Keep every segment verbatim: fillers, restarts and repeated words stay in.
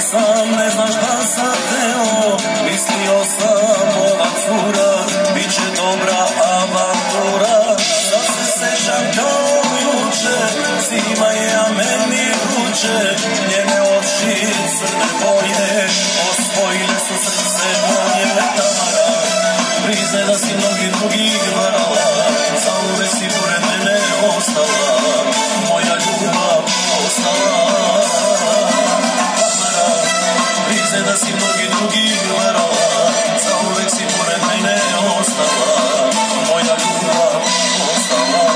sam, ne znam šta sam teo, mislio sam ova cura, bit će dobra avantura. Sad se sećam kao juče, zima je, a meni vruće, njene oči crne boje, osvojile su srce moje. Tamara, priznaj da si mnogi drugih varala, zauvek si pored mene ostala, moja ljubav ostala. Tamara, priznaj da si mnogi drugih varala, zauvek si pored mene ostala, moja ljubav ostala.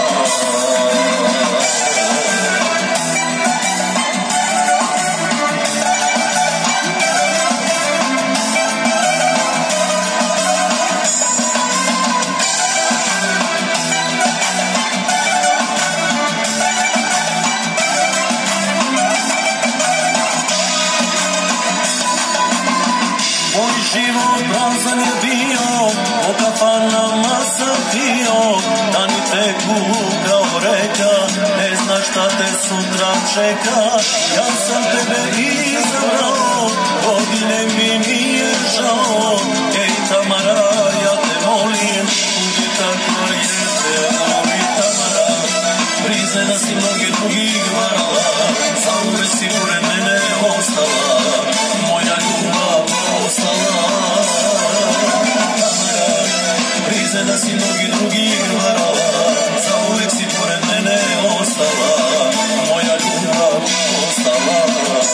Moj život prazan je bio, po kafanama sam pio, dani teku kao reka, ne znaš šta te sutra čeka. Ja sam tebe izabrao, godine mi nije žao. Ej Tamara, ja te molim, budi tako jer te voli. Tamara, priznaj da si mnogi drugih varala, zauvek si pored mene ostala, moja ljubav ostala. Tamara, priznaj da si mnogi drugih varala, zauvek si pored mene ostala, moja ljubav ostala.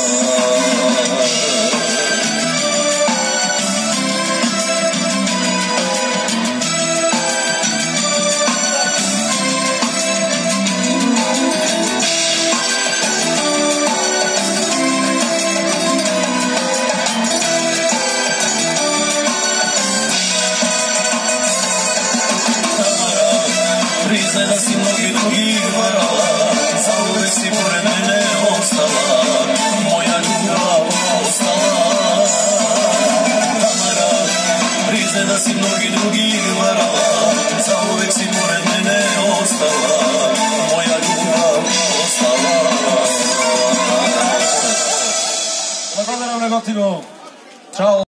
Priznaj da si mnogi drugih varala, zauvek si pored mene ostala, moja ljubav ostala. Tamara, priznaj da si mnogi drugih varala, zauvek si pored mene ostala, moja ljubav ostala. Благодарам на Готино. Чао.